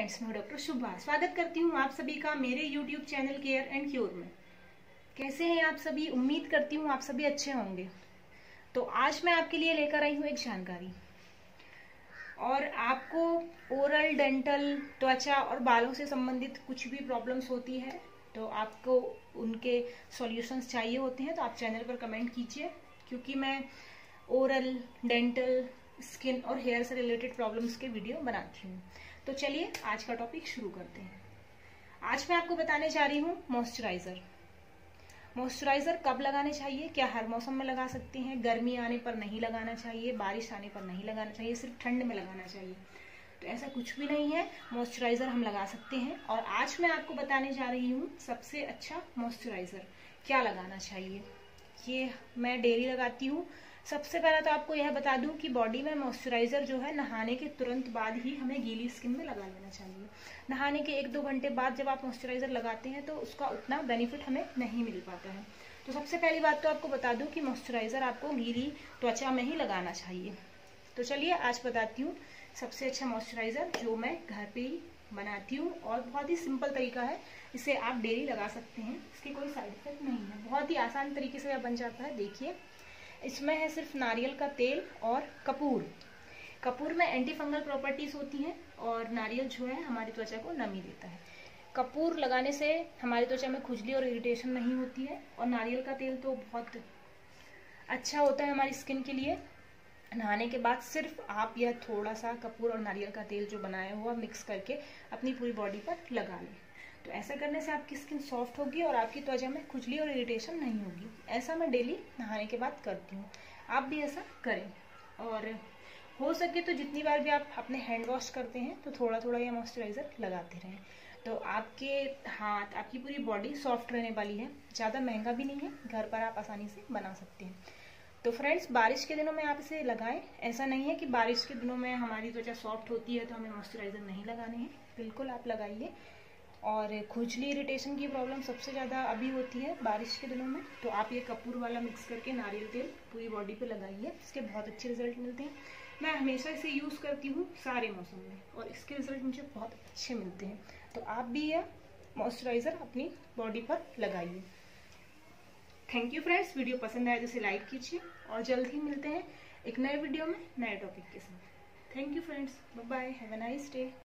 Friends, मैं doctor शुभा स्वागत करती हूँ आप सभी का मेरे YouTube channel care and cure में। कैसे हैं आप सभी? उम्मीद करती हूँ आप सभी अच्छे होंगे। तो आज मैं आपके लिए लेकर आई हूँ एक जानकारी, और आपको ओरल, डेंटल, त्वचा और बालों से संबंधित कुछ भी प्रॉब्लम्स होती है तो आपको उनके सॉल्यूशंस चाहिए होते हैं तो आप चैनल पर कमेंट कीजिए, क्योंकि मैं ओरल, डेंटल, स्किन और हेयर से रिलेटेड प्रॉब्लम्स के वीडियो बनाती हूँ। तो चलिए आज का टॉपिक शुरू करते हैं। आज मैं आपको बताने जा रही हूँ मॉइस्चराइजर। मॉइस्चराइजर कब लगाने चाहिए, क्या हर मौसम में लगा सकते हैं? गर्मी आने पर नहीं लगाना चाहिए, बारिश आने पर नहीं लगाना चाहिए, सिर्फ ठंड में लगाना चाहिए। तो ऐसा कुछ भी नहीं है, मॉइस्चराइजर हम लगा सकते हैं। और आज मैं आपको बताने जा रही हूँ सबसे अच्छा मॉइस्चराइजर क्या लगाना चाहिए। ये मैं डेली लगाती हूँ। सबसे पहले तो आपको यह बता दूं कि बॉडी में मॉइस्चराइजर जो है नहाने के तुरंत बाद ही हमें गीली स्किन में लगा लेना चाहिए। नहाने के 1-2 घंटे बाद जब आप मॉइस्चराइजर लगाते हैं तो उसका उतना बेनिफिट हमें नहीं मिल पाता है। तो सबसे पहली बात तो आपको बता दूं कि मॉइस्चराइजर आपको गीली त्वचा में ही लगाना चाहिए। तो चलिए आज बताती हूँ सबसे अच्छा मॉइस्चराइजर जो मैं घर पे ही बनाती हूँ, और बहुत ही सिंपल तरीका है, इसे आप डेली लगा सकते हैं। इसके कोई साइड इफेक्ट नहीं है, बहुत ही आसान तरीके से यह बन जाता है। देखिए, इसमें है सिर्फ नारियल का तेल और कपूर। कपूर में एंटी फंगल प्रॉपर्टीज होती हैं और नारियल जो है हमारी त्वचा को नमी देता है। कपूर लगाने से हमारी त्वचा में खुजली और इरिटेशन नहीं होती है, और नारियल का तेल तो बहुत अच्छा होता है हमारी स्किन के लिए। नहाने के बाद सिर्फ आप यह थोड़ा सा कपूर और नारियल का तेल जो बनाया हुआ मिक्स करके अपनी पूरी बॉडी पर लगा लें। तो ऐसा करने से आपकी स्किन सॉफ्ट होगी और आपकी त्वचा में खुजली और इरिटेशन नहीं होगी। ऐसा मैं डेली नहाने के बाद करती हूँ, आप भी ऐसा करें। और हो सके तो जितनी बार भी आप अपने हैंड वॉश करते हैं तो थोड़ा थोड़ा यह मॉइस्चराइजर लगाते रहें, तो आपके हाथ, आपकी पूरी बॉडी सॉफ्ट रहने वाली है। ज़्यादा महंगा भी नहीं है, घर पर आप आसानी से बना सकते हैं। तो फ्रेंड्स, बारिश के दिनों में आप इसे लगाएं। ऐसा नहीं है कि बारिश के दिनों में हमारी त्वचा सॉफ्ट होती है तो हमें मॉइस्चराइजर नहीं लगाने हैं, बिल्कुल आप लगाइए। और खुजली, इरिटेशन की प्रॉब्लम सबसे ज़्यादा अभी होती है बारिश के दिनों में, तो आप ये कपूर वाला मिक्स करके नारियल तेल पूरी बॉडी पे लगाइए, इसके बहुत अच्छे रिजल्ट मिलते हैं। मैं हमेशा इसे यूज़ करती हूँ सारे मौसम में, और इसके रिजल्ट मुझे बहुत अच्छे मिलते हैं। तो आप भी यह मॉइस्चराइजर अपनी बॉडी पर लगाइए। थैंक यू फ्रेंड्स, वीडियो पसंद आए तो इसे लाइक कीजिए, और जल्द ही मिलते हैं एक नए वीडियो में नए टॉपिक के साथ। Thank you friends, bye bye, have a nice day.